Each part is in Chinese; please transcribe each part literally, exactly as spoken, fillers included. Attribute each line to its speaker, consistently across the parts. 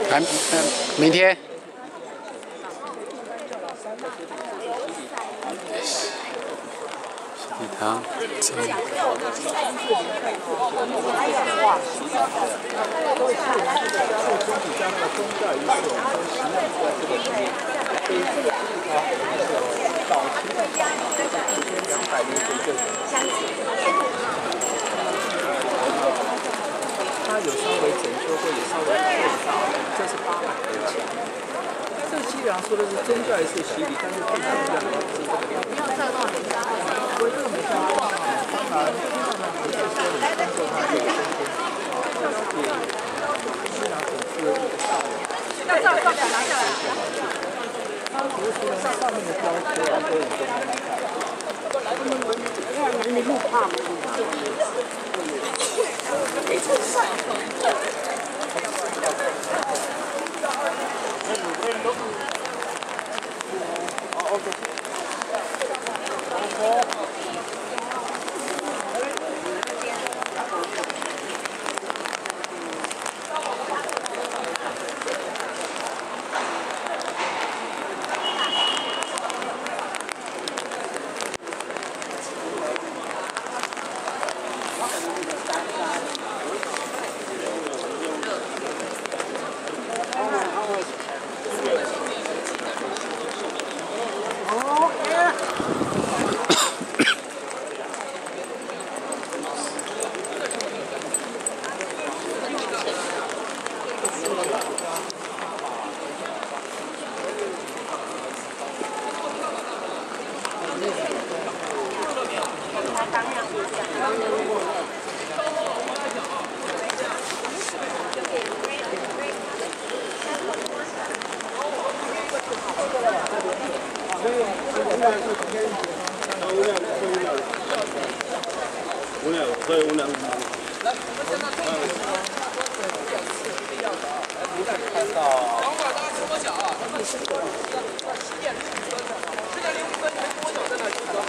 Speaker 1: 还明天。礼堂，这。
Speaker 2: 它有稍微整修或者稍微退到，这是八百块钱。这基本上说的是中盖式洗礼，但是不一样的是这个样子。不过这个没办法，当然，不是说你工作它可以升天，要给西拿总是要照照表拿下来。它除了上面的雕刻啊，都有跟他们看。你录怕吗？
Speaker 3: 五两，对，五两。来，
Speaker 2: 看到。
Speaker 4: 等会儿大家听我讲啊，他们十点零五分，十点零五分，你们跟我讲在哪集合？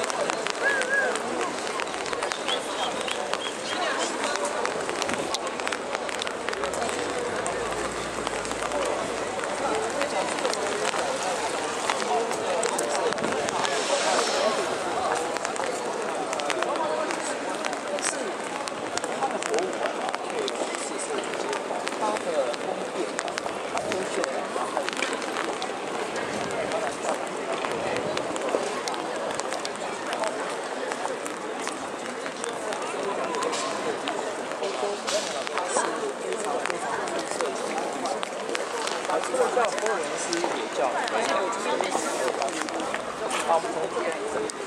Speaker 4: 这个叫佛罗伦斯也叫，他们从这个